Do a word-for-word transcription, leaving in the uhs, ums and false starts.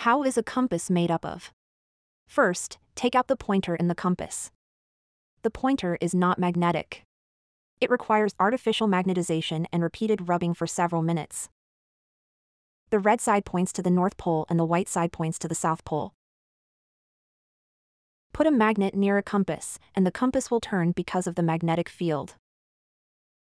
How is a compass made up of? First, take out the pointer in the compass. The pointer is not magnetic. It requires artificial magnetization and repeated rubbing for several minutes. The red side points to the North Pole and the white side points to the South Pole. Put a magnet near a compass, and the compass will turn because of the magnetic field.